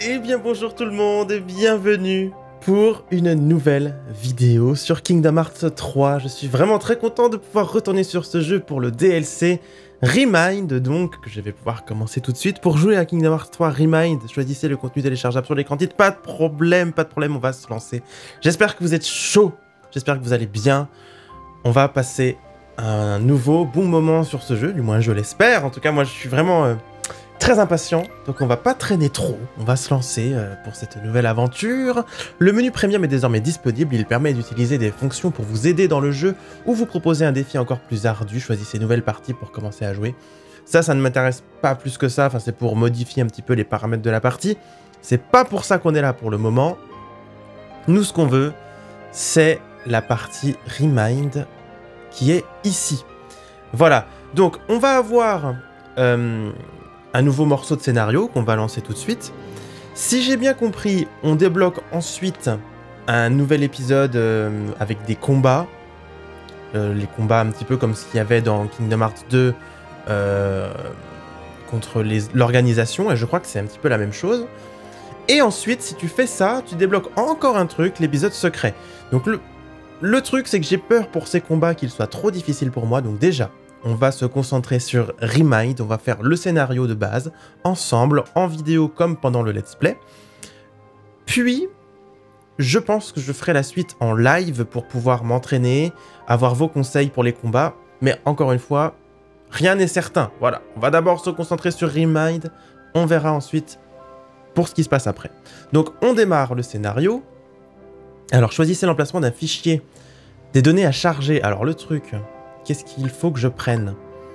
Eh bien bonjour tout le monde et bienvenue pour une nouvelle vidéo sur Kingdom Hearts 3. Je suis vraiment très content de pouvoir retourner sur ce jeu pour le DLC Remind, donc que je vais pouvoir commencer tout de suite. Pour jouer à Kingdom Hearts 3 Remind, choisissez le contenu téléchargeable sur l'écran titre. Pas de problème, on va se lancer. J'espère que vous êtes chaud, j'espère que vous allez bien. On va passer un nouveau bon moment sur ce jeu, du moins je l'espère. En tout cas moi je suis vraiment... très impatient, donc on va pas traîner trop, on va se lancer pour cette nouvelle aventure. Le menu premium est désormais disponible, il permet d'utiliser des fonctions pour vous aider dans le jeu ou vous proposer un défi encore plus ardu. Choisissez nouvelle partie pour commencer à jouer. Ça ne m'intéresse pas plus que ça, enfin c'est pour modifier un petit peu les paramètres de la partie. C'est pas pour ça qu'on est là pour le moment. Nous ce qu'on veut, c'est la partie Remind qui est ici. Voilà, donc on va avoir... un nouveau morceau de scénario qu'on va lancer tout de suite. Si j'ai bien compris, on débloque ensuite un nouvel épisode avec des combats. Les combats un petit peu comme ce qu'il y avait dans Kingdom Hearts 2 contre l'organisation, et je crois que c'est un petit peu la même chose. Et ensuite, si tu fais ça, tu débloques encore un truc, l'épisode secret. Donc le truc, c'est que j'ai peur pour ces combats qu'ils soient trop difficiles pour moi, donc déjà... on va se concentrer sur Remind, on va faire le scénario de base, ensemble, en vidéo comme pendant le let's play. Puis, je pense que je ferai la suite en live pour pouvoir m'entraîner, avoir vos conseils pour les combats, mais encore une fois, rien n'est certain. Voilà, on va d'abord se concentrer sur Remind, on verra ensuite pour ce qui se passe après. Donc, on démarre le scénario. Alors, choisissez l'emplacement d'un fichier, des données à charger. Alors, le truc... qu'est-ce qu'il faut que je prenne?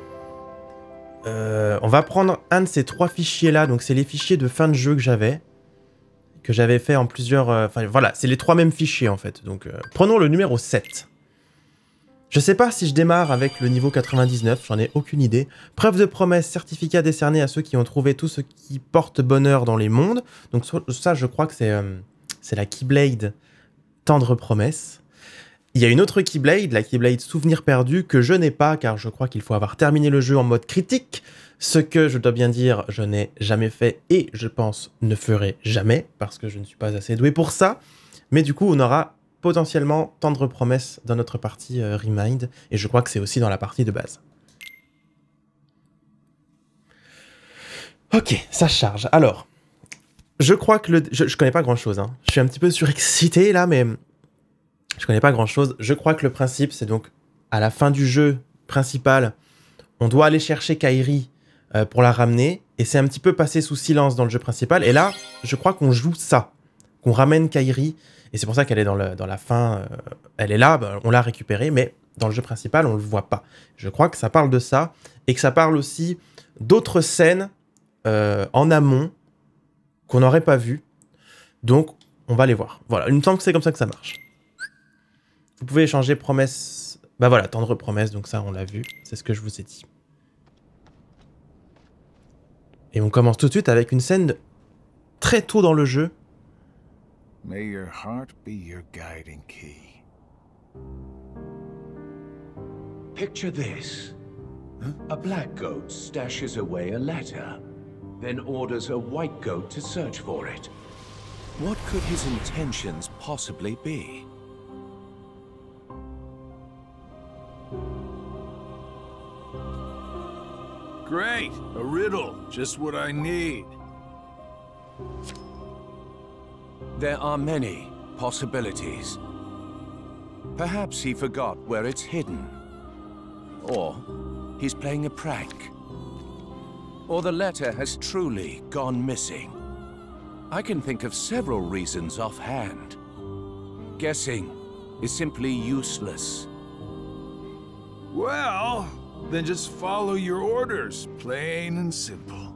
On va prendre un de ces trois fichiers-là. Donc, c'est les fichiers de fin de jeu que j'avais fait en plusieurs... Enfin, voilà, c'est les trois mêmes fichiers, en fait. Donc, prenons le numéro 7. Je sais pas si je démarre avec le niveau 99, j'en ai aucune idée. Preuve de promesse, certificat décerné à ceux qui ont trouvé tout ce qui porte bonheur dans les mondes. Donc, ça, je crois que c'est la Keyblade Tendre Promesse. Il y a une autre Keyblade, la Keyblade Souvenir Perdu, que je n'ai pas, car je crois qu'il faut avoir terminé le jeu en mode critique, ce que, je dois bien dire, je n'ai jamais fait, et je pense ne ferai jamais, parce que je ne suis pas assez doué pour ça. Mais du coup, on aura potentiellement Tendre Promesse dans notre partie Remind, et je crois que c'est aussi dans la partie de base. Ok, ça charge. Alors, je crois que je connais pas grand-chose, hein. Je suis un petit peu surexcité, là, mais... je connais pas grand chose. Je crois que le principe, c'est donc à la fin du jeu principal, on doit aller chercher Kairi pour la ramener. Et c'est un petit peu passé sous silence dans le jeu principal. Et là, je crois qu'on joue ça. Qu'on ramène Kairi. Et c'est pour ça qu'elle est dans la fin. Elle est là, on l'a récupérée. Mais dans le jeu principal, on le voit pas. Je crois que ça parle de ça. Et que ça parle aussi d'autres scènes en amont qu'on n'aurait pas vues. Donc, on va les voir. Voilà, il me semble que c'est comme ça que ça marche. Vous pouvez échanger promesse... bah voilà, Tendre Promesse, donc ça on l'a vu, c'est ce que je vous ai dit. Et on commence tout de suite avec une scène très tôt dans le jeu. May your heart be your guiding key. Picture this. A black goat stashes away a letter, then orders a white goat to search for it. What could his intentions possibly be? Great! A riddle. Just what I need. There are many possibilities. Perhaps he forgot where it's hidden. Or he's playing a prank. Or the letter has truly gone missing. I can think of several reasons offhand. Guessing is simply useless. Well, then just follow your orders, plain and simple.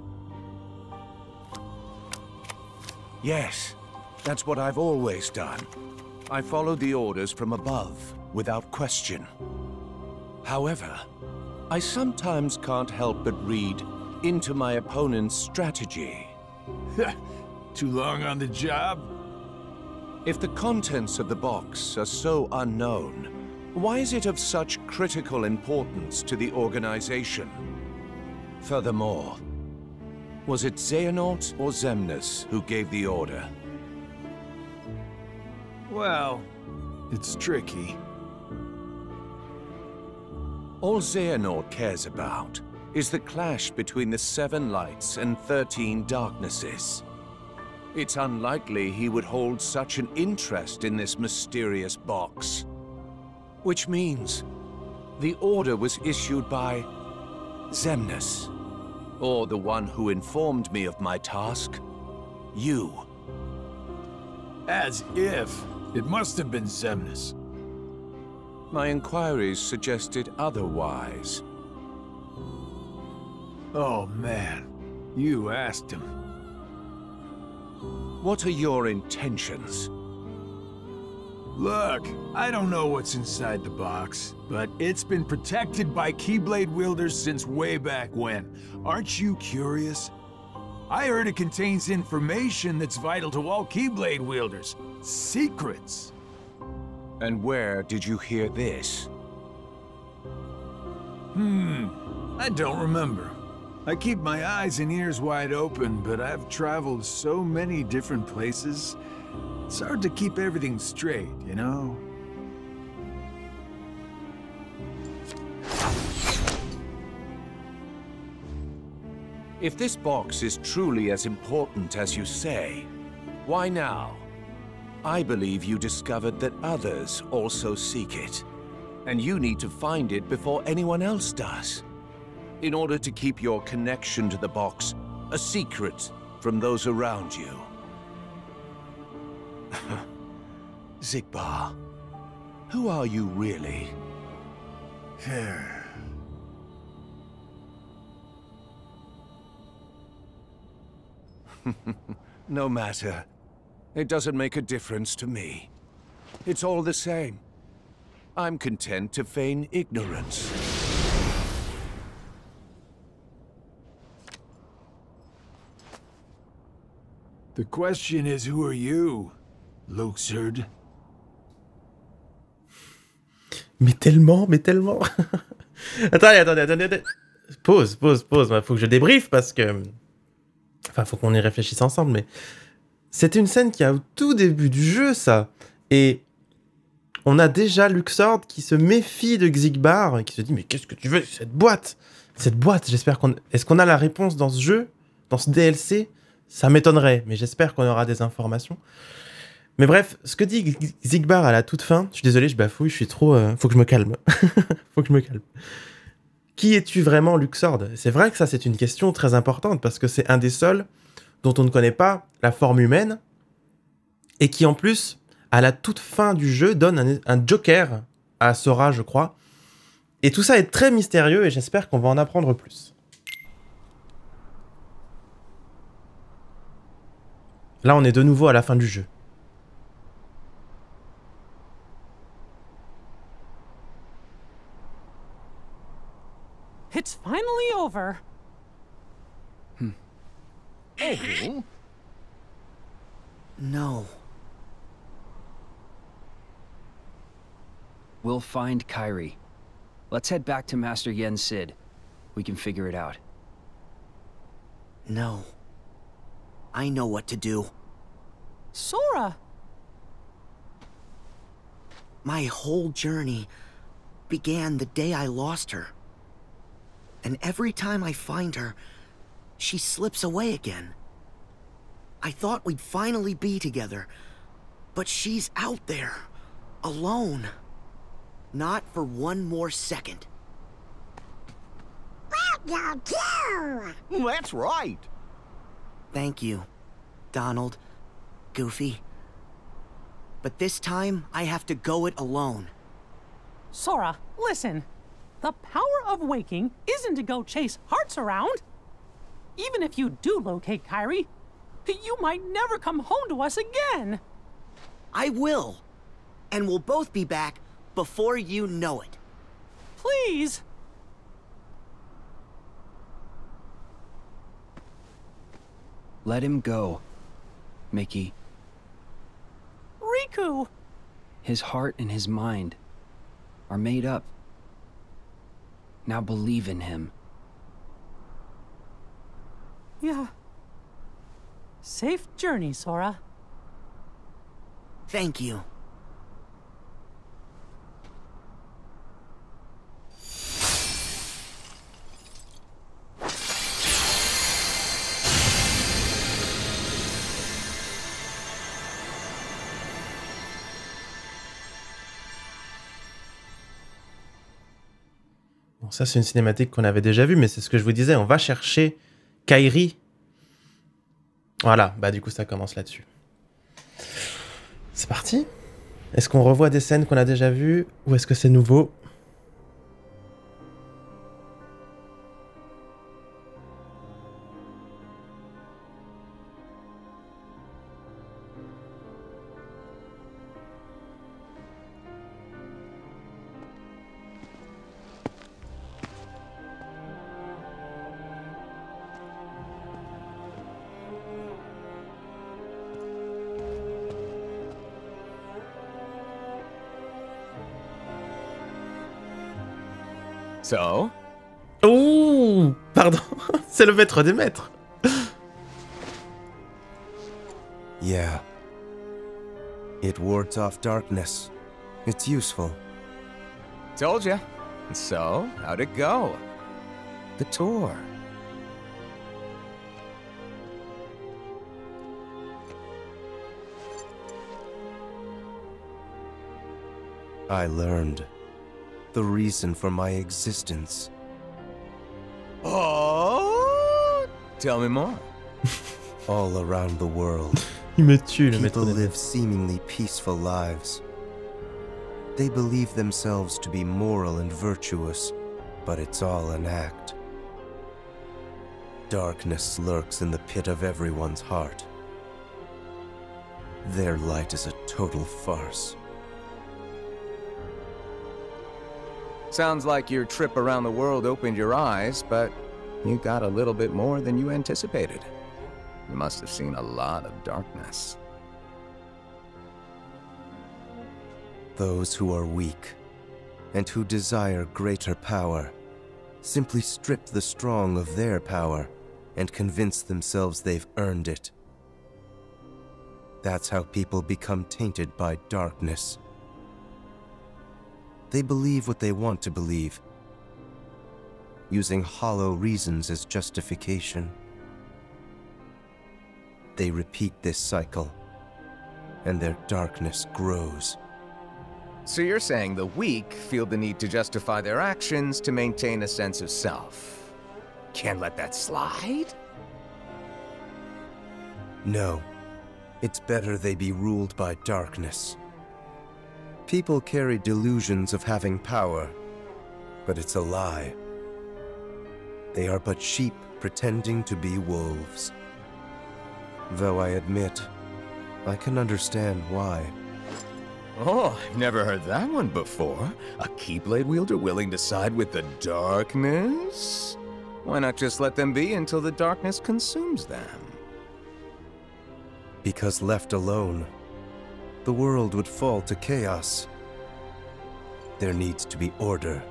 Yes, that's what I've always done. I follow the orders from above, without question. However, I sometimes can't help but read into my opponent's strategy. Too long on the job? If the contents of the box are so unknown, why is it of such critical importance to the organization? Furthermore, Was it Xehanort or Xemnas who gave the order? Well, it's tricky. All Xehanort cares about is the clash between the 7 lights and 13 darknesses. It's unlikely he would hold such an interest in this mysterious box. Which means the order was issued by Xemnas, or the one who informed me of my task, you. As if. It must have been Xemnas. My inquiries suggested otherwise. Oh man, you asked him. What are your intentions? Look, I don't know what's inside the box, but it's been protected by Keyblade wielders since way back when. Aren't you curious? I heard it contains information that's vital to all Keyblade wielders. Secrets. And where did you hear this? I don't remember. I keep my eyes and ears wide open, but I've traveled so many different places. It's hard to keep everything straight, you know? If this box is truly as important as you say, why now? I believe you discovered that others also seek it, and you need to find it before anyone else does, in order to keep your connection to the box a secret from those around you. Xigbar, who are you really? No matter. It doesn't make a difference to me. It's all the same. I'm content to feign ignorance. The question is, who are you, Luxord? Mais tellement, mais tellement. Attendez. Pause. Faut que je débriefe parce que... Enfin, faut qu'on y réfléchisse ensemble, mais... C'était une scène qui a au tout début du jeu, ça. Et on a déjà Luxord qui se méfie de Xigbar et qui se dit « Mais qu'est-ce que tu veux, cette boîte ?» Cette boîte, j'espère qu'on... Est-ce qu'on a la réponse dans ce jeu? Dans ce DLC? Ça m'étonnerait, mais j'espère qu'on aura des informations. Mais bref, ce que dit Xigbar à la toute fin... Je suis désolé, je bafouille, je suis trop... Faut que je me calme. Faut que je me calme. Qui es-tu vraiment, Luxord? C'est vrai que ça, c'est une question très importante, parce que c'est un des seuls dont on ne connaît pas la forme humaine, et qui en plus, à la toute fin du jeu, donne un joker à Sora, je crois. Et tout ça est très mystérieux, et j'espère qu'on va en apprendre plus. Là, on est de nouveau à la fin du jeu. It's finally over. Oh. No. We'll find Kairi. Let's head back to Master Yen Sid. We can figure it out. No. I know what to do. Sora! My whole journey began the day I lost her. And every time I find her, she slips away again. I thought we'd finally be together, but she's out there, alone. Not for one more second. That's right. Thank you, Donald, Goofy. But this time, I have to go it alone. Sora, listen. The power of waking isn't to go chase hearts around. Even if you do locate Kairi, you might never come home to us again. I will. And we'll both be back before you know it. Please. Let him go, Mickey. Riku! His heart and his mind are made up. Now believe in him. Yeah. Safe journey, Sora. Thank you. Bon, ça, c'est une cinématique qu'on avait déjà vue, mais c'est ce que je vous disais. On va chercher Kairi. Voilà, bah du coup, ça commence là-dessus. C'est parti. Est-ce qu'on revoit des scènes qu'on a déjà vues ou est-ce que c'est nouveau? So? Oh, pardon, c'est le maître des maîtres. Yeah. It wards off darkness. It's useful. Told ya. So, how'd it go? The tour. I learned the reason for my existence. Oh! Tell me more. All around the world, Il me tue, le people maître des live maîtres. seemingly peaceful lives. They believe themselves to be moral and virtuous, but it's all an act. Darkness lurks in the pit of everyone's heart. Their light is a total farce. Sounds like your trip around the world opened your eyes, but you got a little bit more than you anticipated. You must have seen a lot of darkness. Those who are weak and who desire greater power simply strip the strong of their power and convince themselves they've earned it. That's how people become tainted by darkness. They believe what they want to believe, using hollow reasons as justification. They repeat this cycle, and their darkness grows. So you're saying the weak feel the need to justify their actions to maintain a sense of self. Can't let that slide? No, it's better they be ruled by darkness. People carry delusions of having power, but it's a lie. They are but sheep pretending to be wolves. Though I admit, I can understand why. Oh, I've never heard that one before. A Keyblade wielder willing to side with the darkness? Why not just let them be until the darkness consumes them? Because left alone, the world would fall to chaos. There needs to be order.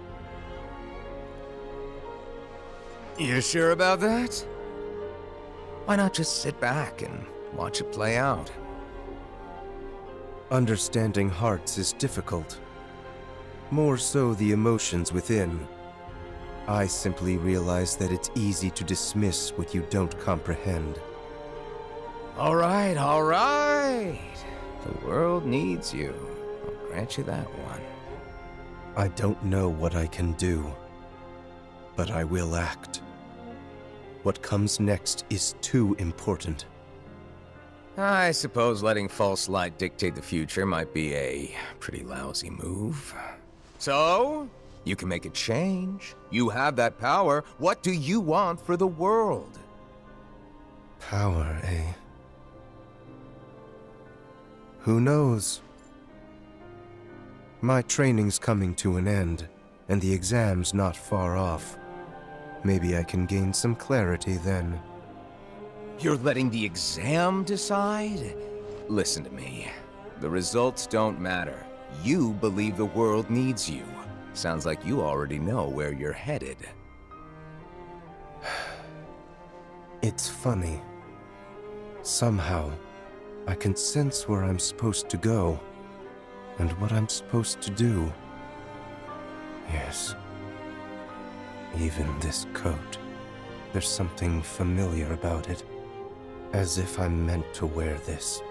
You sure about that? Why not just sit back and watch it play out? Understanding hearts is difficult. More so the emotions within. I simply realize that it's easy to dismiss what you don't comprehend. All right, all right. The world needs you. I'll grant you that one. I don't know what I can do, but I will act. What comes next is too important. I suppose letting false light dictate the future might be a pretty lousy move. So, you can make a change. You have that power. What do you want for the world? Power, eh? Who knows? My training's coming to an end, and the exam's not far off. Maybe I can gain some clarity then. You're letting the exam decide? Listen to me. The results don't matter. You believe the world needs you. Sounds like you already know where you're headed. It's funny. somehow, I can sense where I'm supposed to go, and what I'm supposed to do. Yes. Even this coat. There's something familiar about it. As if I'm meant to wear this.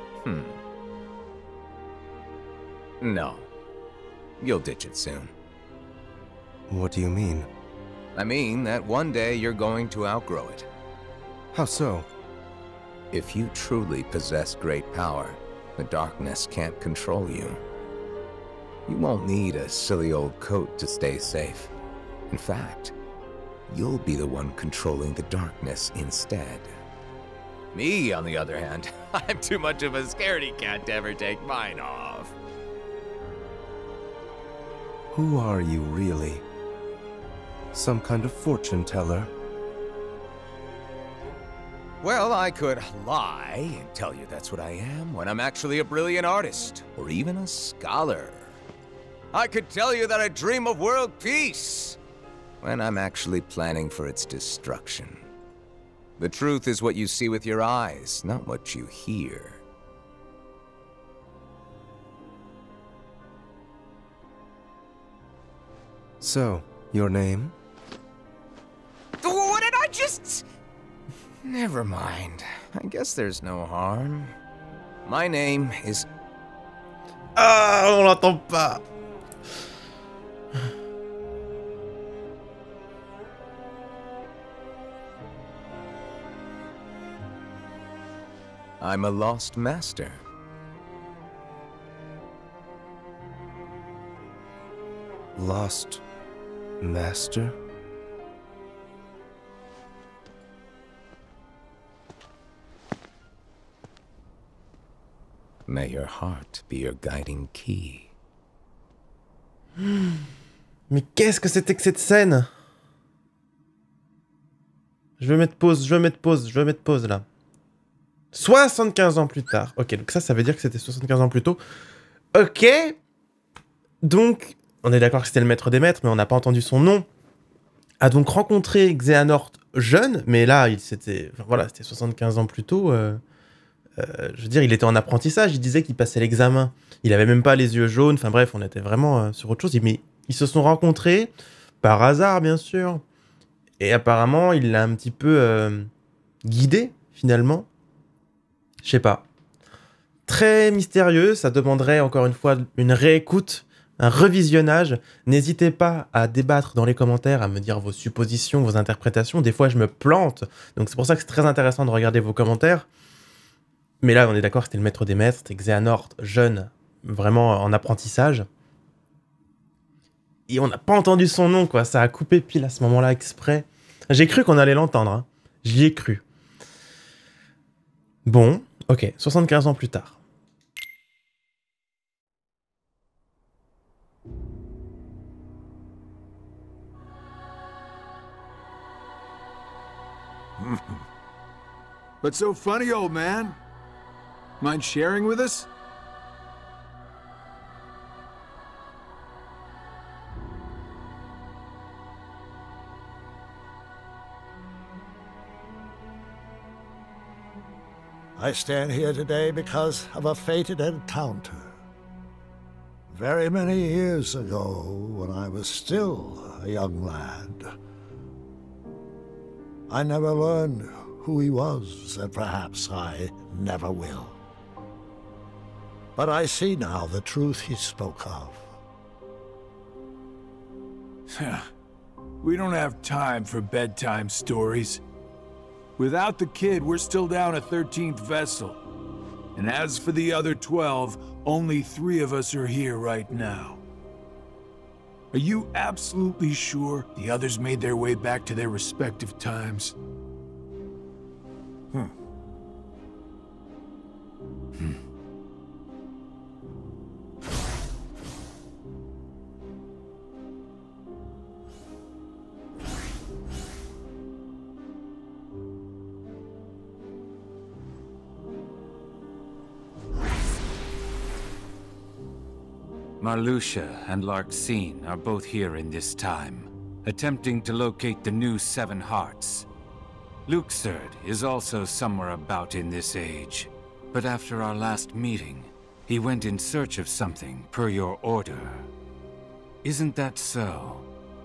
No. You'll ditch it soon. What do you mean? I mean that one day you're going to outgrow it. How so? If you truly possess great power, the darkness can't control you. You won't need a silly old coat to stay safe. In fact, you'll be the one controlling the darkness instead. Me, on the other hand, I'm too much of a scaredy cat to ever take mine off. Who are you, really? Some kind of fortune teller? Well, I could lie and tell you that's what I am when I'm actually a brilliant artist, or even a scholar. I could tell you that I dream of world peace when I'm actually planning for its destruction. The truth is what you see with your eyes, not what you hear. So, your name? What did I just... Never mind. I guess there's no harm. My name is... Ah, on l'entend pas. I'm a lost master. Lost master? May your heart be your guiding key. Mais qu'est-ce que c'était que cette scène? Je vais mettre pause là. 75 ans plus tard. Ok, donc ça veut dire que c'était 75 ans plus tôt. Ok. Donc, on est d'accord que c'était le maître des maîtres, mais on n'a pas entendu son nom. A donc rencontré Xehanort jeune, mais là, c'était 75 ans plus tôt. Je veux dire, il était en apprentissage, il disait qu'il passait l'examen. Il avait même pas les yeux jaunes, enfin bref, on était vraiment sur autre chose. Mais ils se sont rencontrés, par hasard bien sûr. Et apparemment, il l'a un petit peu guidé, finalement. Je sais pas. Très mystérieux, ça demanderait encore une fois une réécoute, un revisionnage. N'hésitez pas à débattre dans les commentaires, à me dire vos suppositions, vos interprétations. Des fois, je me plante, donc c'est pour ça que c'est très intéressant de regarder vos commentaires. Mais là, on est d'accord, c'était le maître des maîtres, c'était Xehanort, jeune, vraiment en apprentissage. Et on n'a pas entendu son nom, quoi. Ça a coupé pile à ce moment-là, exprès. J'ai cru qu'on allait l'entendre, hein. J'y ai cru. Bon, ok, 75 ans plus tard. What's so funny, old man? Mind sharing with us? I stand here today because of a fated encounter. Very many years ago, when I was still a young lad. I never learned who he was, and perhaps I never will. But I see now the truth he spoke of. We don't have time for bedtime stories. Without the kid, we're still down a 13th vessel. And as for the other 12, only 3 of us are here right now. Are you absolutely sure the others made their way back to their respective times? Marluxia and Larxene are both here in this time, attempting to locate the new 7 hearts. Luxord is also somewhere about in this age. But after our last meeting, he went in search of something per your order. Isn't that so?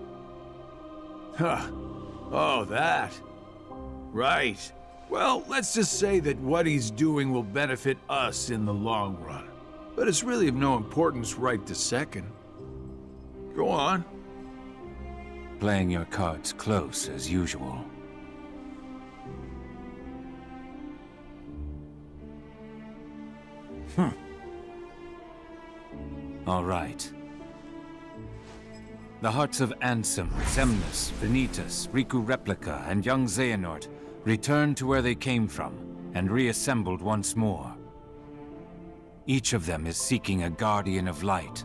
Huh. Oh, that. Right. Well, let's just say that what he's doing will benefit us in the long run. But it's really of no importance right this second. Go on. Playing your cards close as usual. All right. The hearts of Ansem, Xemnas, Vanitas, Riku Replica, and young Xehanort returned to where they came from and reassembled once more. Each of them is seeking a Guardian of Light.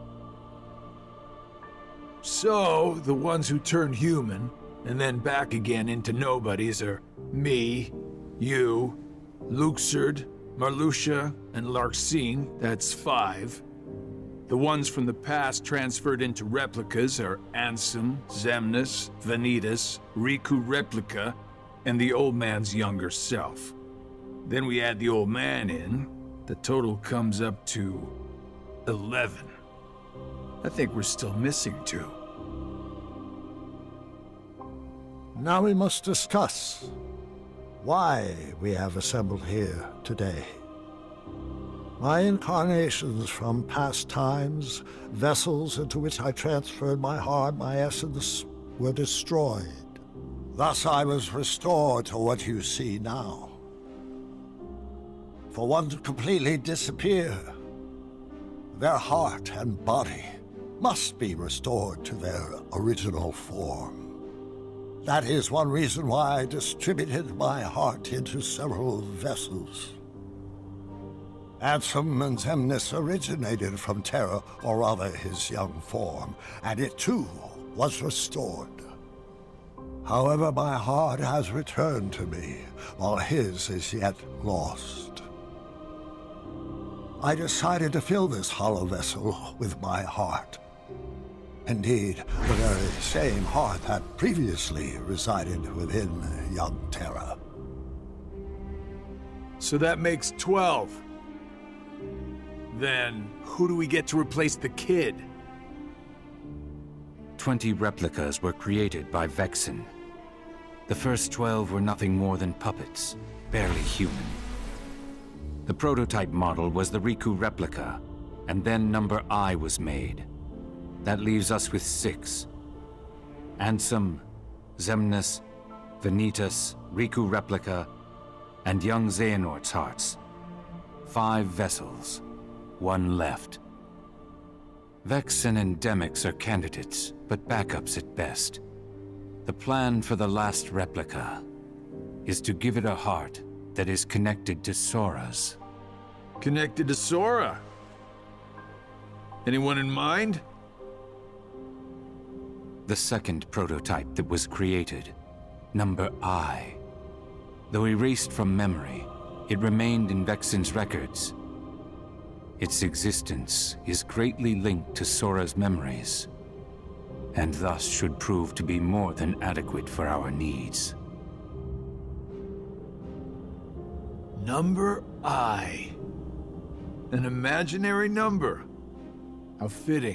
So, the ones who turned human, and then back again into nobodies are me, you, Luxord, Marluxia, and Larxene, that's 5. The ones from the past transferred into replicas are Ansem, Xemnas, Vanitas, Riku Replica, and the old man's younger self. Then we add the old man in, the total comes up to 11. I think we're still missing 2. Now we must discuss why we have assembled here today. My incarnations from past times, vessels into which I transferred my heart, my essence, were destroyed. Thus I was restored to what you see now. For one to completely disappear, their heart and body must be restored to their original form. That is one reason why I distributed my heart into several vessels. Ansem and Xemnas originated from Terra, or rather his young form, and it too was restored. However, my heart has returned to me, while his is yet lost. I decided to fill this hollow vessel with my heart. Indeed, the very same heart that previously resided within young Terra. So that makes 12. Then, who do we get to replace the kid? 20 replicas were created by Vexen. The first 12 were nothing more than puppets, barely human. The prototype model was the Riku Replica, and then number I was made. That leaves us with 6. Ansem, Xemnas, Vanitas, Riku Replica, and young Xehanort's hearts. 5 vessels. 1 left. Vexen and Demyx are candidates, but backups at best. The plan for the last replica is to give it a heart that is connected to Sora's. Connected to Sora? Anyone in mind? The second prototype that was created, number I. Though erased from memory, it remained in Vexen's records. Its existence is greatly linked to Sora's memories, and thus should prove to be more than adequate for our needs. Number I. An imaginary number. How fitting.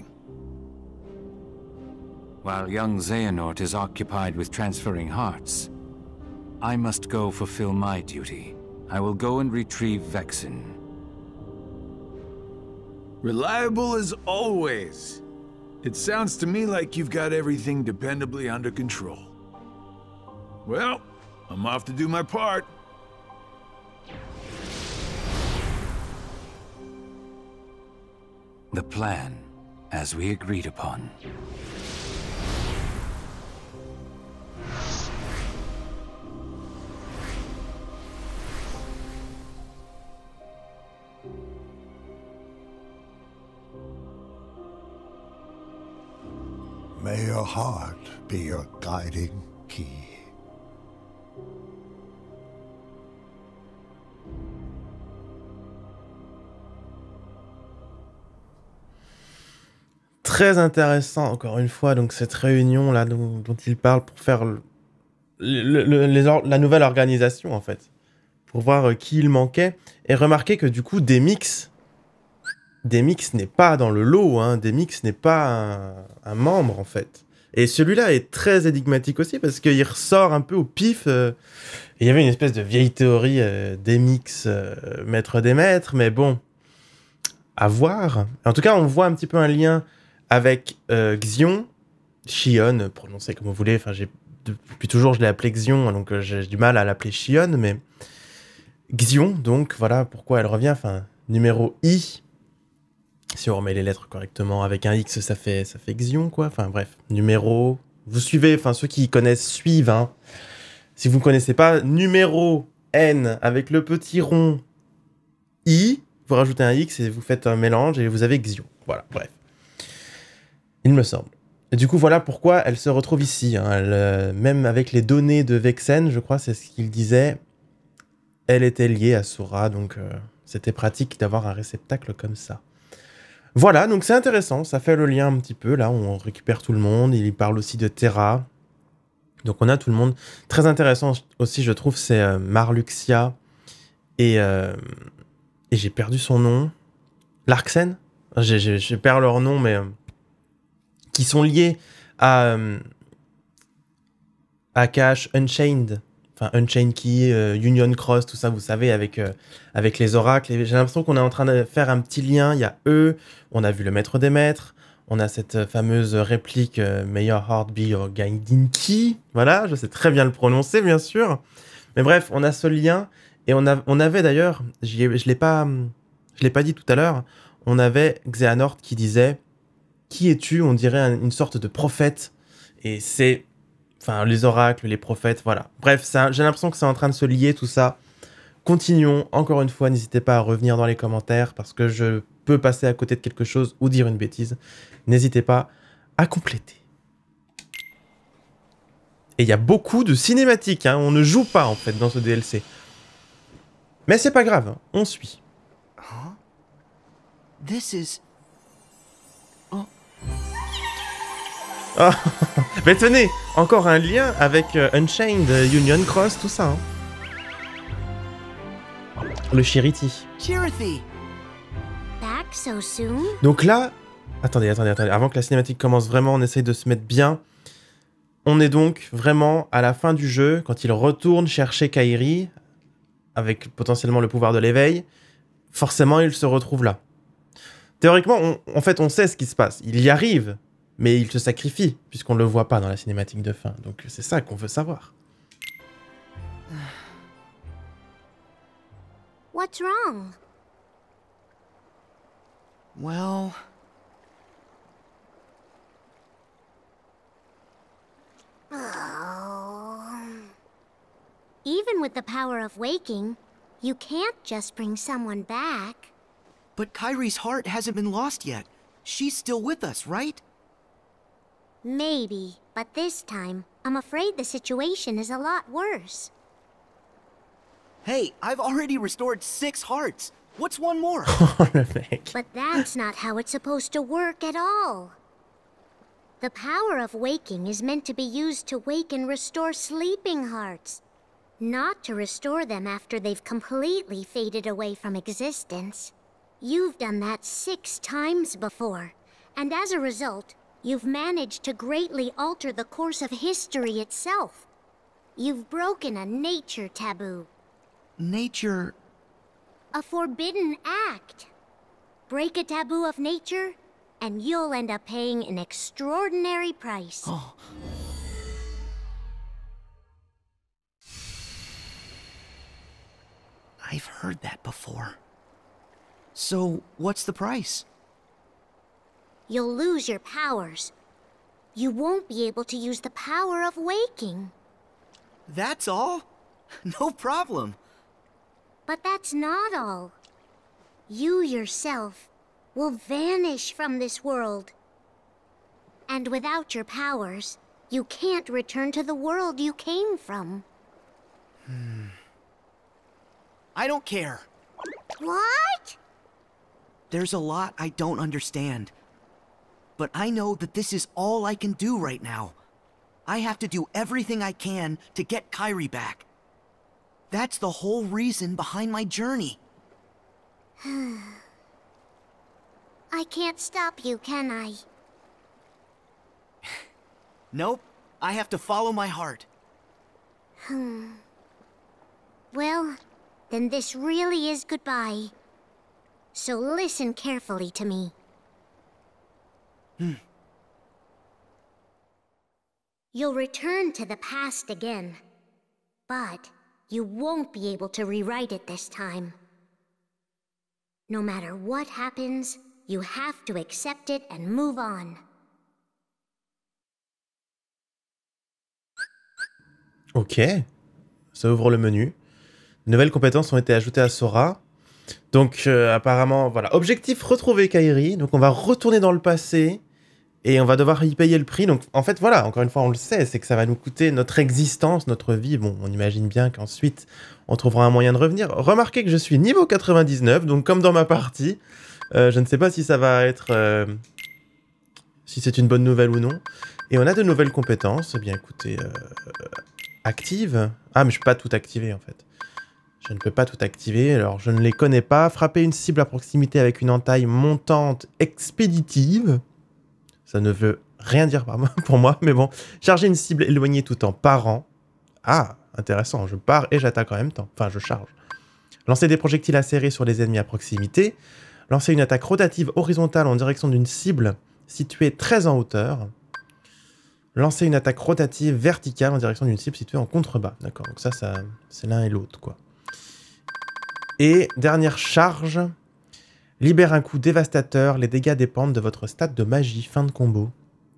While young Xehanort is occupied with transferring hearts, I must go fulfill my duty. I will go and retrieve Vexen. Reliable as always. It sounds to me like you've got everything dependably under control. Well, I'm off to do my part. The plan, as we agreed upon. May your heart be your guiding key. Très intéressant, encore une fois, donc cette réunion là dont il parle pour faire la nouvelle organisation, en fait. Pour voir qui il manquait. Et remarquez que du coup, Demyx n'est pas dans le lot. Hein. Demyx n'est pas un membre, en fait. Et celui-là est très énigmatique aussi, parce qu'il ressort un peu au pif. Et il y avait une espèce de vieille théorie Demyx, maître des maîtres, mais bon, à voir. En tout cas, on voit un petit peu un lien avec Xion, Xion, prononcez comme vous voulez. Enfin, depuis toujours, je l'ai appelé Xion, donc j'ai du mal à l'appeler Xion, mais Xion, donc voilà pourquoi elle revient. Enfin, numéro I, si on remet les lettres correctement, avec un X, ça fait Xion, quoi. Enfin, bref, numéro... Vous suivez, enfin, ceux qui connaissent suivent, hein. Si vous ne connaissez pas, numéro N avec le petit rond I, vous rajoutez un X et vous faites un mélange et vous avez Xion. Voilà, bref. Il me semble. Et du coup, voilà pourquoi elle se retrouve ici. Hein. Même avec les données de Vexen, je crois, c'est ce qu'il disait, elle était liée à Sora, donc c'était pratique d'avoir un réceptacle comme ça. Voilà, donc c'est intéressant, ça fait le lien un petit peu. Là, on récupère tout le monde, il parle aussi de Terra. Donc on a tout le monde. Très intéressant aussi, je trouve, c'est Marluxia et j'ai perdu son nom. Larxen. Je perds leur nom, mais qui sont liés à Akash Unchained. Enfin, Unchained Key, Union Cross, tout ça, vous savez, avec les oracles. J'ai l'impression qu'on est en train de faire un petit lien. Il y a eux, on a vu le maître des maîtres. On a cette fameuse réplique May your heart be your guiding key. Voilà, je sais très bien le prononcer, bien sûr. Mais bref, on a ce lien. Et on avait d'ailleurs, je l'ai pas dit tout à l'heure, on avait Xehanort qui disait « Qui es-tu » On dirait une sorte de prophète. Et c'est... Enfin, les oracles, les prophètes, voilà. Bref, j'ai l'impression que c'est en train de se lier, tout ça. Continuons. Encore une fois, n'hésitez pas à revenir dans les commentaires parce que je peux passer à côté de quelque chose ou dire une bêtise. N'hésitez pas à compléter. Et il y a beaucoup de cinématiques, hein. On ne joue pas, en fait, dans ce DLC. Mais c'est pas grave, hein. On suit. Huh? This is... Oh. Oh. Mais tenez, encore un lien avec Unchained, Union Cross, tout ça. Hein. Le Chirithy. Chirithy. Back so soon? Donc là, attendez. Avant que la cinématique commence vraiment, on essaye de se mettre bien. On est donc vraiment à la fin du jeu, quand il retourne chercher Kairi, avec potentiellement le pouvoir de l'éveil. Forcément, il se retrouve là. Théoriquement, en fait, on sait ce qui se passe. Il y arrive, mais il se sacrifie, puisqu'on ne le voit pas dans la cinématique de fin. Donc c'est ça qu'on veut savoir. What's wrong? Well... Oh. Even with the power of waking, you can't just bring someone back. But Kairi's heart hasn't been lost yet. She's still with us, right? Maybe, but this time, I'm afraid the situation is a lot worse. Hey, I've already restored 6 hearts. What's one more? But that's not how it's supposed to work at all. The power of waking is meant to be used to wake and restore sleeping hearts, not to restore them after they've completely faded away from existence. You've done that 6 times before, and as a result, you've managed to greatly alter the course of history itself. You've broken a nature taboo. Nature... A forbidden act. Break a taboo of nature, and you'll end up paying an extraordinary price. Oh. I've heard that before. So, what's the price? You'll lose your powers. You won't be able to use the power of waking. That's all? No problem. But that's not all. You yourself will vanish from this world. And without your powers, you can't return to the world you came from. I don't care. What? There's a lot I don't understand. But I know that this is all I can do right now. I have to do everything I can to get Kairi back. That's the whole reason behind my journey. I can't stop you, can I? Nope. I have to follow my heart. Well, then this really is goodbye. So listen carefully to me. You'll return to the past again, but you won't be able to rewrite it this time. No matter what happens, you have to accept it and move on. Ok, ça ouvre le menu. De nouvelles compétences ont été ajoutées à Sora. Donc apparemment, voilà, objectif retrouver Kairi. Donc on va retourner dans le passé et on va devoir y payer le prix. Donc en fait, voilà, encore une fois, on le sait, c'est que ça va nous coûter notre existence, notre vie. Bon, on imagine bien qu'ensuite, on trouvera un moyen de revenir. Remarquez que je suis niveau 99, donc comme dans ma partie. Je ne sais pas si ça va être... si c'est une bonne nouvelle ou non. Et on a de nouvelles compétences. Eh bien, écoutez... active. Ah, mais je peux pas tout activer, en fait. Je ne peux pas tout activer, alors je ne les connais pas. Frapper une cible à proximité avec une entaille montante expéditive. Ça ne veut rien dire pour moi, mais bon. Charger une cible éloignée tout en parant. Ah, intéressant. Je pars et j'attaque en même temps. Enfin, je charge. Lancer des projectiles acérés sur les ennemis à proximité. Lancer une attaque rotative horizontale en direction d'une cible située très en hauteur. Lancer une attaque rotative verticale en direction d'une cible située en contrebas. D'accord, donc ça c'est l'un et l'autre, quoi. Et dernière charge. Libère un coup dévastateur. Les dégâts dépendent de votre stat de magie. Fin de combo.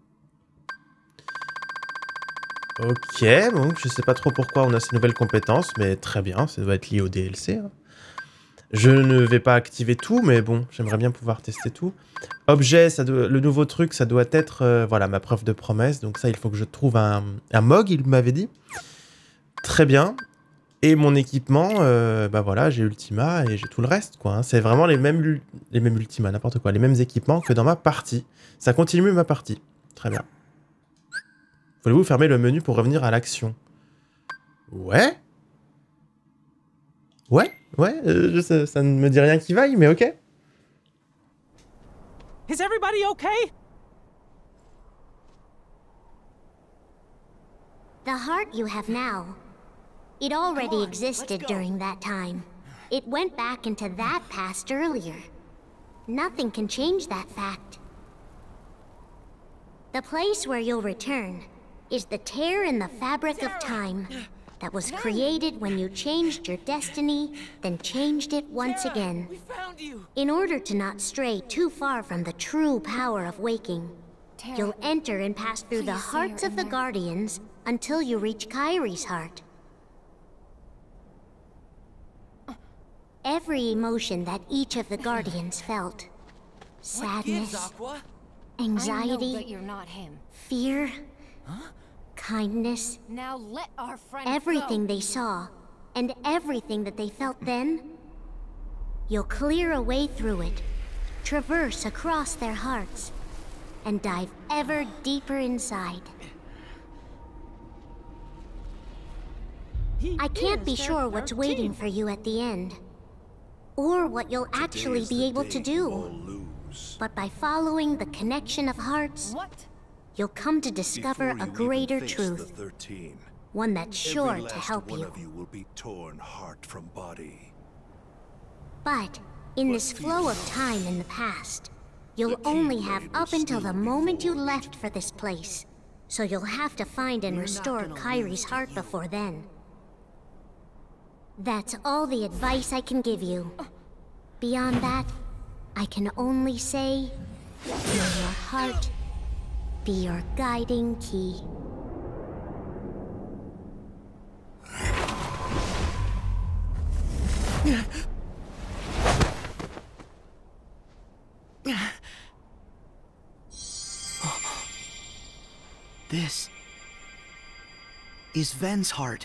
Ok, bon, je sais pas trop pourquoi on a ces nouvelles compétences, mais très bien, ça doit être lié au DLC. Hein. Je ne vais pas activer tout, mais bon, j'aimerais bien pouvoir tester tout. Objet, le nouveau truc, ça doit être voilà, ma preuve de promesse. Donc ça, il faut que je trouve un Mog, il m'avait dit. Très bien. Et mon équipement, bah voilà, j'ai Ultima et j'ai tout le reste, quoi. Hein. C'est vraiment les mêmes Ultima, n'importe quoi. Les mêmes équipements que dans ma partie. Ça continue ma partie. Très bien. Voulez-vous fermer le menu pour revenir à l'action? Ouais. Ouais, ça ne me dit rien qui vaille, mais ok. Is everybody okay? The heart you have now, it already existed during that time. It went back into that past earlier. Nothing can change that fact. The place where you'll return is the tear in the fabric of time that was created when you changed your destiny, then changed it once again. In order to not stray too far from the true power of waking, you'll enter and pass through the hearts of the Guardians until you reach Kairi's heart. Every emotion that each of the Guardians felt, sadness, anxiety, fear, kindness, now let our friend everything go. they saw, and everything that they felt then, you'll clear a way through it, traverse across their hearts, and dive ever deeper inside. I can't be sure what's waiting for you at the end, or what you'll actually be able to do. But by following the connection of hearts, you'll come to discover a greater truth. One that's sure to help you. Will be torn heart from body. But in this flow of time in the past, you'll only have up until the moment you left for this place. So you'll have to find and restore Kairi's heart before then. That's all the advice I can give you. Beyond that, I can only say, may your heart be your guiding key. This is Ven's heart.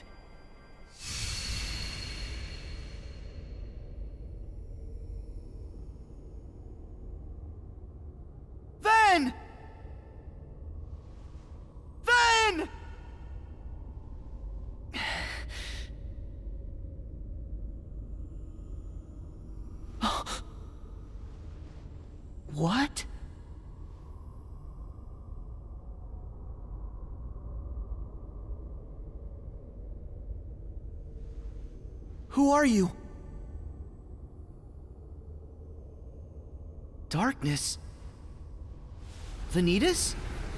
Ven! Ven! What? Who are you? Darkness? Vanitas?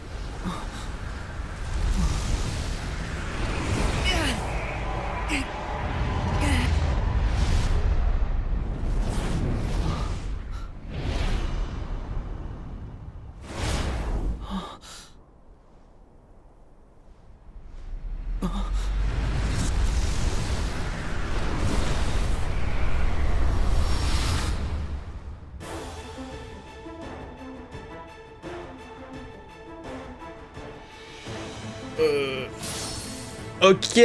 Ok.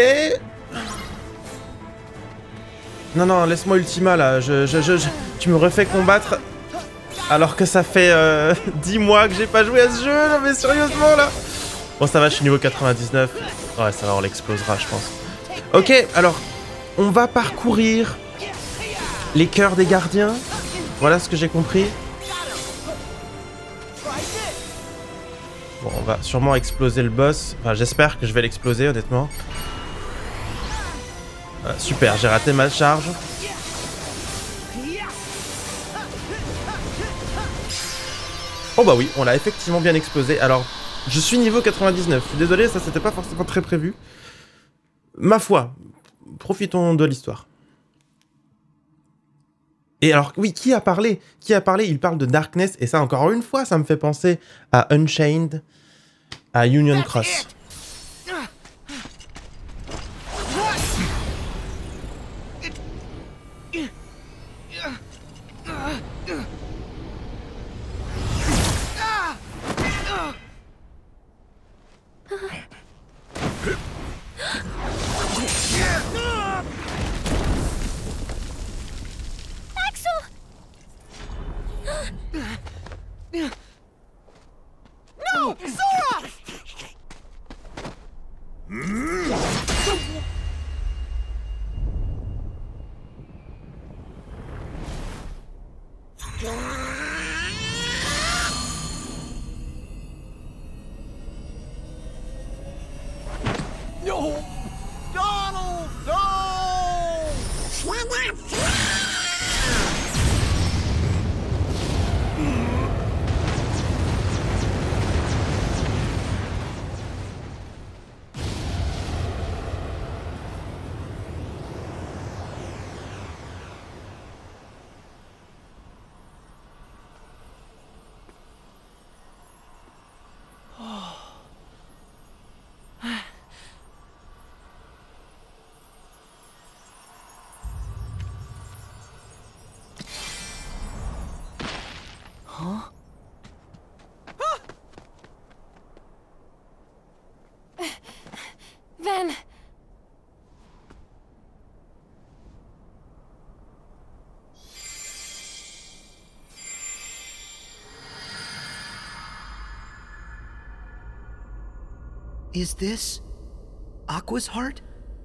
Non, non, laisse-moi Ultima là. Tu me refais combattre alors que ça fait 10 mois que j'ai pas joué à ce jeu. Non, mais sérieusement là. Bon, ça va, je suis niveau 99. Ouais, ça va, on l'explosera, je pense. Ok, alors, on va parcourir les cœurs des gardiens. Voilà ce que j'ai compris. Bon, on va sûrement exploser le boss. Enfin, j'espère que je vais l'exploser, honnêtement. Super, j'ai raté ma charge. Oh bah oui, on l'a effectivement bien explosé. Alors, je suis niveau 99. Je suis désolé, ça c'était pas forcément très prévu. Ma foi, profitons de l'histoire. Et alors, oui, qui a parlé? Qui a parlé? Il parle de Darkness, et ça, encore une fois, ça me fait penser à Unchained, à Union Cross. No! Sora! No! Donald! No! Ven! Is this Aqua's heart?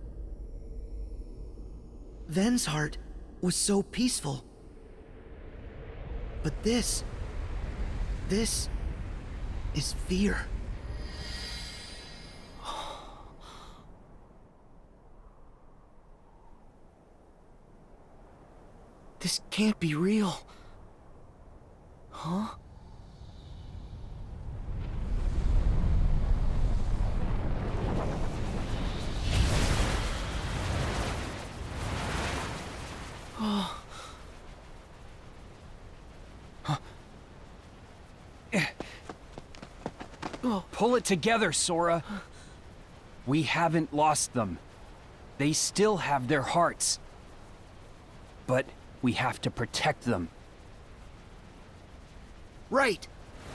Ven's heart was so peaceful. But this is fear. This can't be real. Huh? Pull it together, Sora. We haven't lost them. They still have their hearts. But we have to protect them. Right.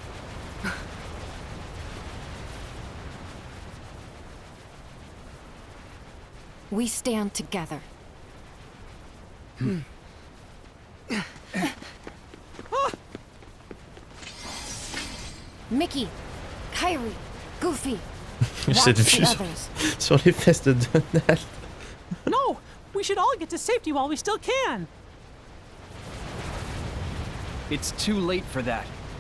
We stand together. Mickey, Kairi, Goofy. Cette vue sur les fesses de Donald. No! We should all get to safety while we still can! It's too late for that.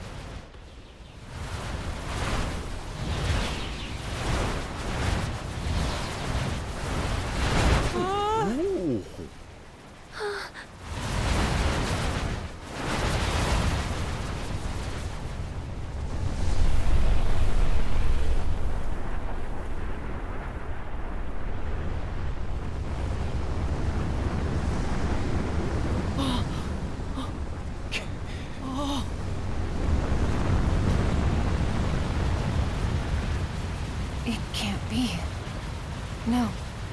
It can't be. No.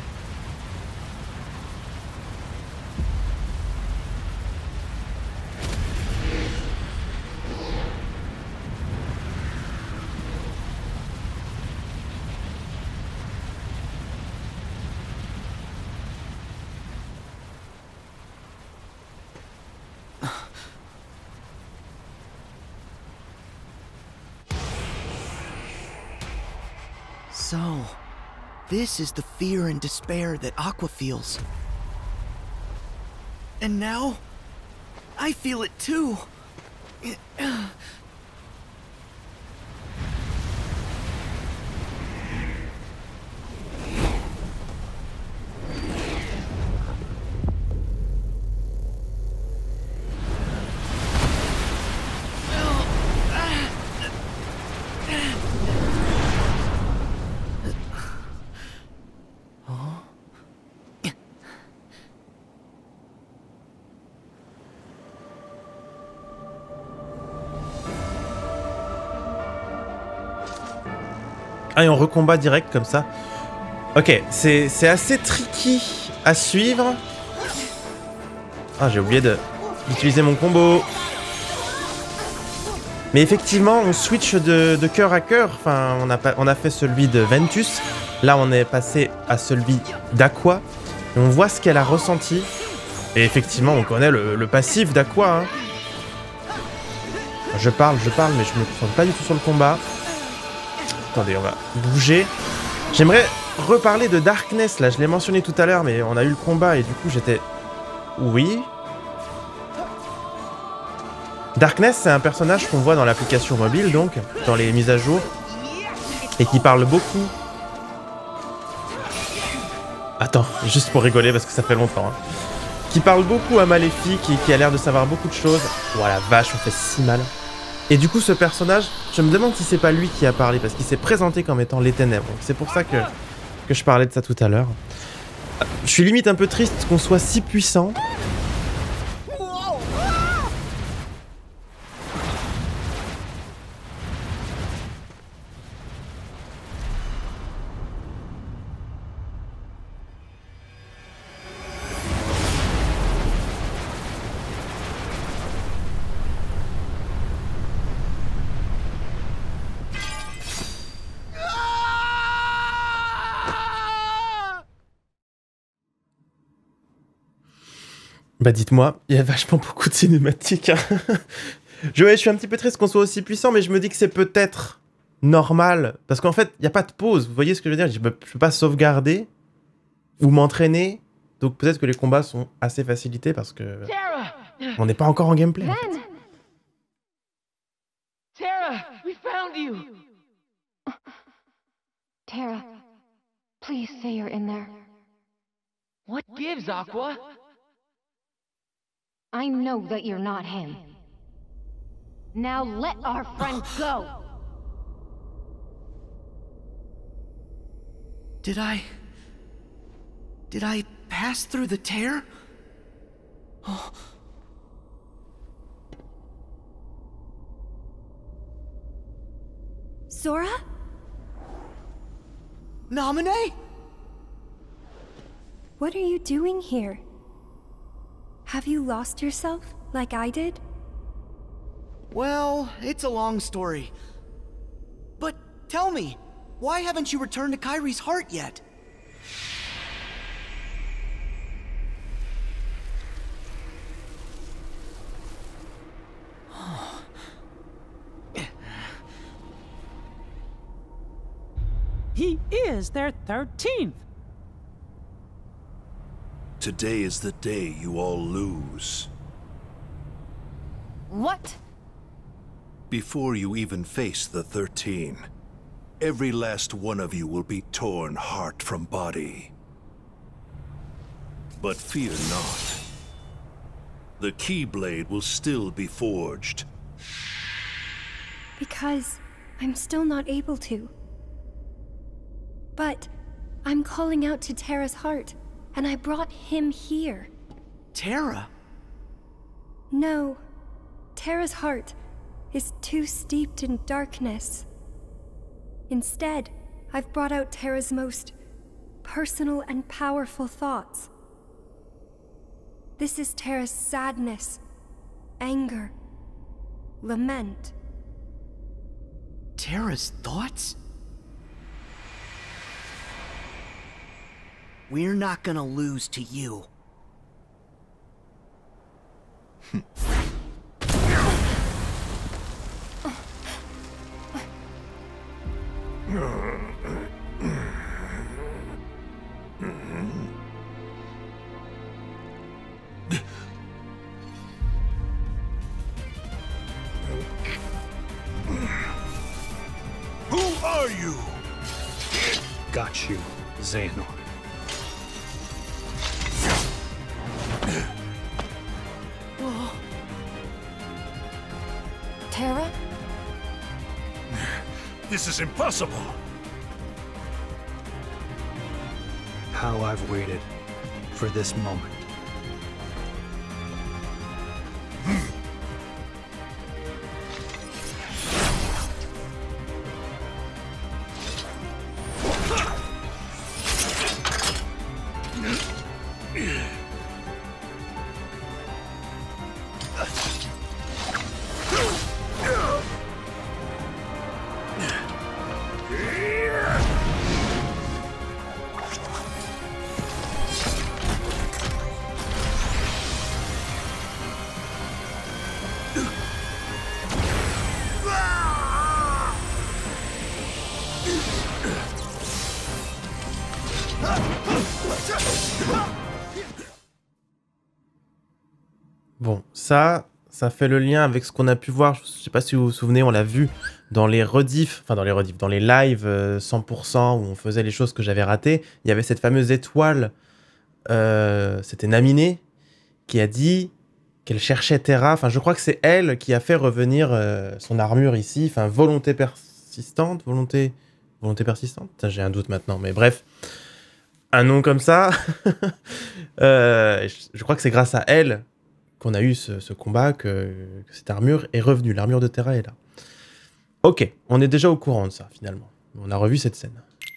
So, this is the fear and despair that Aqua feels. And now, I feel it too. Ah, et on recombat direct comme ça. Ok, c'est assez tricky à suivre. Ah, j'ai oublié d'utiliser mon combo. Mais effectivement, on switch de cœur à cœur. Enfin, on a fait celui de Ventus. Là, on est passé à celui d'Aqua. Et on voit ce qu'elle a ressenti. Et effectivement, on connaît le passif d'Aqua. Hein. Je parle, mais je me concentre pas du tout sur le combat. Attendez, on va bouger. J'aimerais reparler de Darkness, là. Je l'ai mentionné tout à l'heure, mais on a eu le combat et du coup, j'étais... Oui. Darkness, c'est un personnage qu'on voit dans l'application mobile, donc, dans les mises à jour. Et qui parle beaucoup. Attends, juste pour rigoler, parce que ça fait longtemps. Hein. Qui parle beaucoup à Maléfique et qui a l'air de savoir beaucoup de choses. Oh la vache, on fait si mal. Et du coup, ce personnage, je me demande si c'est pas lui qui a parlé, parce qu'il s'est présenté comme étant les ténèbres. C'est pour ça que je parlais de ça tout à l'heure. Je suis limite un peu triste qu'on soit si puissant. Bah dites-moi, il y a vachement beaucoup de cinématiques. Hein. Je suis un petit peu triste qu'on soit aussi puissant, mais je me dis que c'est peut-être normal. Parce qu'en fait, il n'y a pas de pause. Vous voyez ce que je veux dire? Je peux pas sauvegarder ou m'entraîner. Donc peut-être que les combats sont assez facilités parce que on n'est pas encore en gameplay. En fait. Terra, we found you. Terra, please say you're in there. What gives, Aqua? I know that you're not him. Now let our friend go! Did I pass through the tear? Oh. Sora? Naminé? What are you doing here? Have you lost yourself, like I did? Well, it's a long story. But tell me, why haven't you returned to Kairi's heart yet? He is their 13th. Today is the day you all lose. What? Before you even face the 13, every last one of you will be torn heart from body. But fear not. The Keyblade will still be forged. Because I'm still not able to. But I'm calling out to Terra's heart, and I brought him here. Terra? No. Terra's heart is too steeped in darkness. Instead, I've brought out Terra's most personal and powerful thoughts. This is Terra's sadness, anger, lament. Terra's thoughts? We're not gonna lose to you. Who are you? Got you, Xehanort. Terra? This is impossible. How I've waited for this moment. Bon, ça fait le lien avec ce qu'on a pu voir. Je sais pas si vous vous souvenez, on l'a vu dans les rediffs, dans les lives 100% où on faisait les choses que j'avais ratées. Il y avait cette fameuse étoile, c'était Naminé, qui a dit qu'elle cherchait Terra. Enfin, je crois que c'est elle qui a fait revenir son armure ici. Enfin, volonté persistante. J'ai un doute maintenant, mais bref. Un nom comme ça. Je crois que c'est grâce à elle qu'on a eu ce combat, que cette armure est revenue. L'armure de Terra est là. Ok, on est déjà au courant de ça, finalement. On a revu cette scène.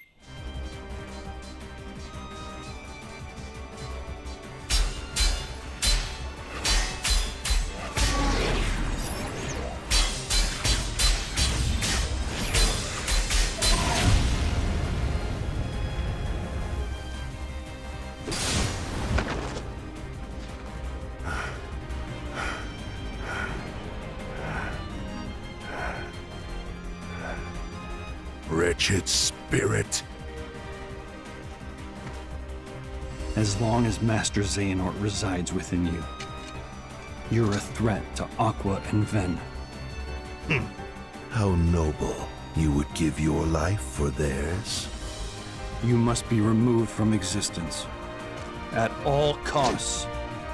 Wretched spirit. As long as Master Xehanort resides within you, you're a threat to Aqua and Ven. How noble. You would give your life for theirs? You must be removed from existence. At all costs.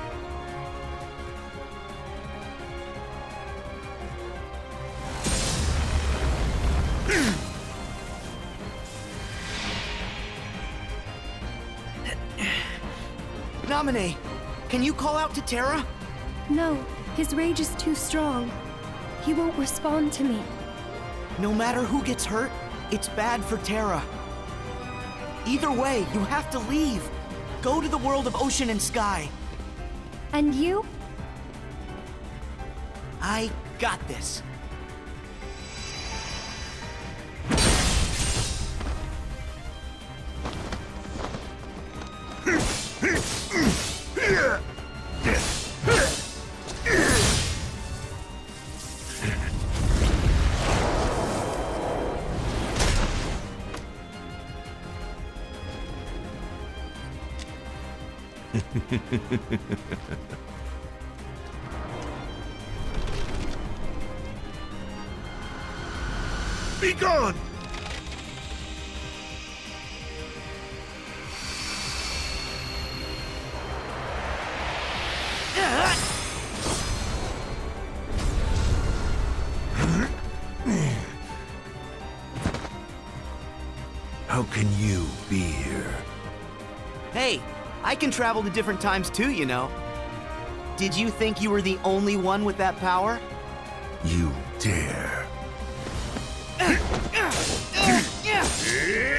Naminé, can you call out to Terra? No, his rage is too strong. He won't respond to me. No matter who gets hurt, it's bad for Terra. Either way, you have to leave. Go to the world of ocean and sky. And you? I got this. Be gone! How can you be here? Hey, I can travel to different times too, you know. Did you think you were the only one with that power? You dare.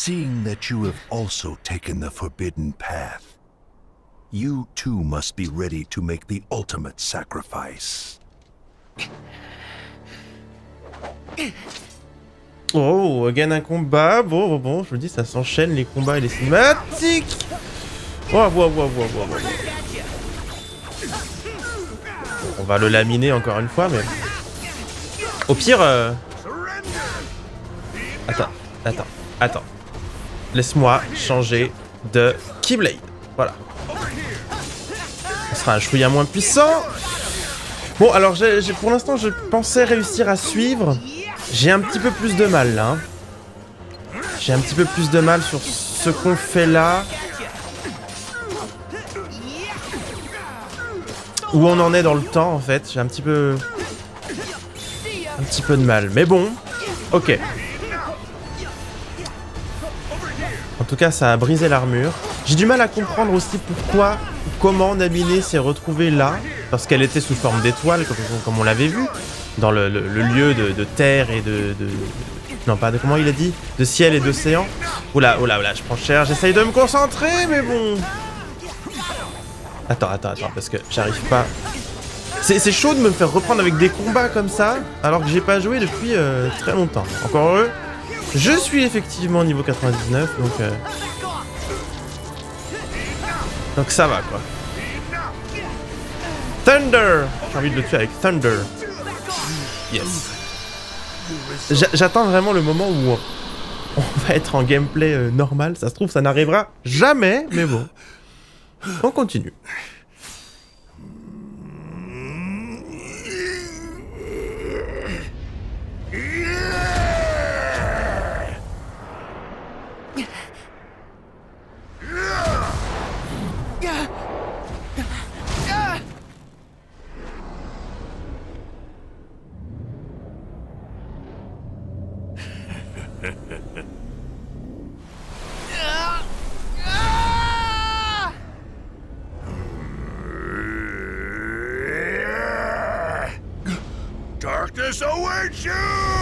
Seeing that you have also taken the forbidden path, you too must be ready to make the ultimate sacrifice. Oh, gagne un combat. Bon, je vous dis, ça s'enchaîne les combats et les cinématiques. Wow. On va le laminer encore une fois, mais... Au pire... Attends. Laisse-moi changer de Keyblade. Voilà. On sera un chouïa moins puissant. Bon, alors, pour l'instant, je pensais réussir à suivre. J'ai un petit peu plus de mal, là. J'ai un petit peu plus de mal sur ce qu'on fait là. Où on en est dans le temps, en fait. J'ai un petit peu de mal. Mais bon, ok. En tout cas, ça a brisé l'armure. J'ai du mal à comprendre aussi comment Naminé s'est retrouvée là. Parce qu'elle était sous forme d'étoile, comme on l'avait vu. Dans le lieu de terre et non, pas de... Comment il a dit? De ciel et d'océan. Oula, je prends cher. J'essaye de me concentrer, mais bon... Attends, parce que j'arrive pas... C'est chaud de me faire reprendre avec des combats comme ça, alors que j'ai pas joué depuis très longtemps. Encore heureux. Je suis effectivement niveau 99, donc ça va, quoi. Thunder! J'ai envie de le tuer avec Thunder. Yes. J'attends vraiment le moment où on va être en gameplay normal. Ça se trouve, ça n'arrivera jamais, mais bon. On continue. Darkness awaits you!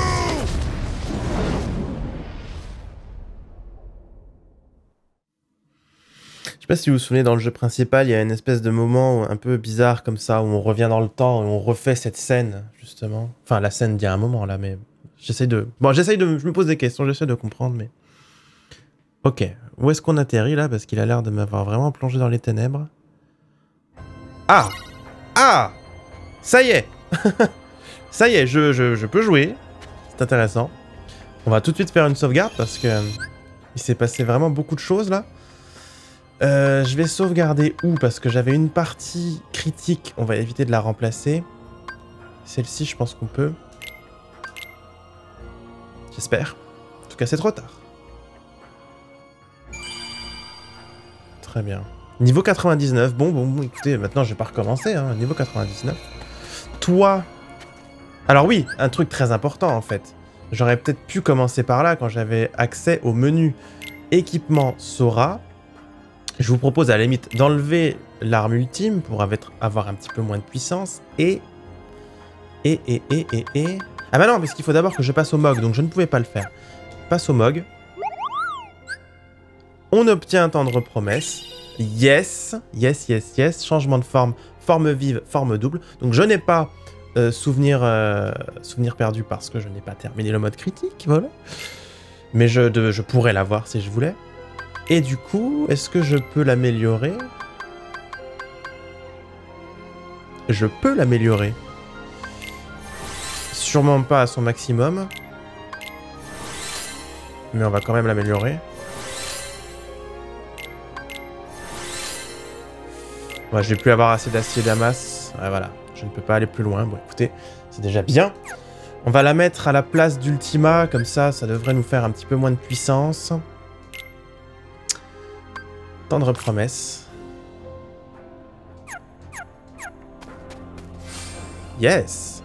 Je sais pas si vous vous souvenez, dans le jeu principal, il y a une espèce de moment un peu bizarre comme ça, où on revient dans le temps et on refait cette scène, justement. Enfin, la scène d'il y a un moment, là, mais j'essaye de... Bon, je me pose des questions, j'essaie de comprendre, mais... Ok, où est-ce qu'on atterrit, là? Parce qu'il a l'air de m'avoir vraiment plongé dans les ténèbres. Ah! Ça y est. Ça y est, je peux jouer. C'est intéressant. On va tout de suite faire une sauvegarde parce que il s'est passé vraiment beaucoup de choses là. Je vais sauvegarder où? Parce que j'avais une partie critique. On va éviter de la remplacer. Celle-ci, je pense qu'on peut. J'espère. En tout cas, c'est trop tard. Très bien. Niveau 99. Bon, écoutez, maintenant je vais pas recommencer. Hein. Niveau 99. Toi... Alors oui, un truc très important en fait. J'aurais peut-être pu commencer par là quand j'avais accès au menu équipement Sora. Je vous propose à la limite d'enlever l'arme ultime pour avoir un petit peu moins de puissance et... Ah bah non, parce qu'il faut d'abord que je passe au MOG, donc je ne pouvais pas le faire. Passe au MOG. On obtient un temps de promesse. Yes. Changement de forme, forme vive, forme double. Donc je n'ai pas... souvenir perdu parce que je n'ai pas terminé le mode critique, voilà. Mais je pourrais l'avoir si je voulais. Et du coup, est-ce que je peux l'améliorer? Je peux l'améliorer. Sûrement pas à son maximum. Mais on va quand même l'améliorer. Ouais, je vais plus avoir assez d'acier Damas. Ouais, voilà. Je ne peux pas aller plus loin. Bon, écoutez, c'est déjà bien. On va la mettre à la place d'Ultima. Comme ça devrait nous faire un petit peu moins de puissance. Tendre promesse. Yes.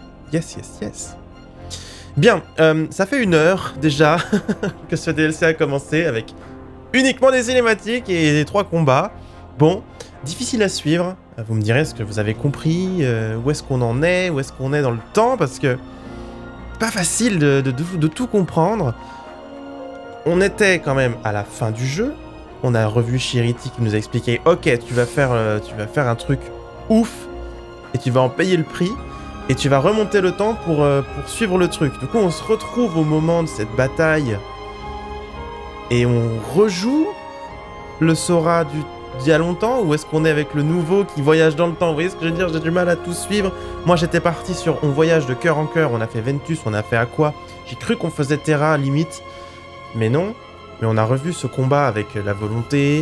Bien, ça fait 1 heure déjà que ce DLC a commencé avec uniquement des cinématiques et des 3 combats. Bon, difficile à suivre. Vous me direz ce que vous avez compris, où est-ce qu'on en est, où est-ce qu'on est dans le temps, parce que pas facile de tout comprendre. on était quand même à la fin du jeu. On a revu Shiriti qui nous a expliqué « Ok, tu vas faire un truc ouf et tu vas en payer le prix et tu vas remonter le temps pour suivre le truc. » Du coup, on se retrouve au moment de cette bataille et on rejoue le Sora d'il y a longtemps, ou est-ce qu'on est avec le nouveau qui voyage dans le temps? Vous voyez ce que je veux dire? J'ai du mal à tout suivre. Moi, j'étais parti sur on voyage de cœur en cœur, on a fait Ventus, on a fait Aqua. J'ai cru qu'on faisait Terra, limite. Mais non. Mais on a revu ce combat avec la volonté,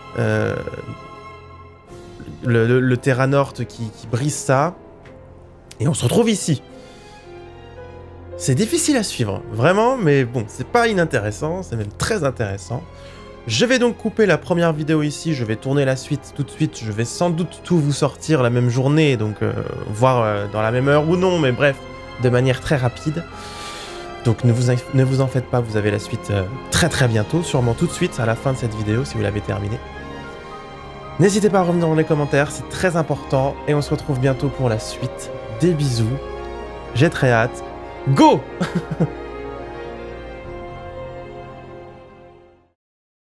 le Terra Nord qui brise ça. Et on se retrouve ici. C'est difficile à suivre, vraiment, mais bon, c'est pas inintéressant, c'est même très intéressant. Je vais donc couper la première vidéo ici, je vais tourner la suite tout de suite, je vais sans doute tout vous sortir la même journée, donc voir dans la même heure ou non, mais bref, de manière très rapide. Donc ne vous en faites pas, vous avez la suite très très bientôt, sûrement tout de suite à la fin de cette vidéo si vous l'avez terminée. N'hésitez pas à revenir dans les commentaires, c'est très important, et on se retrouve bientôt pour la suite. Des bisous, j'ai très hâte. Go!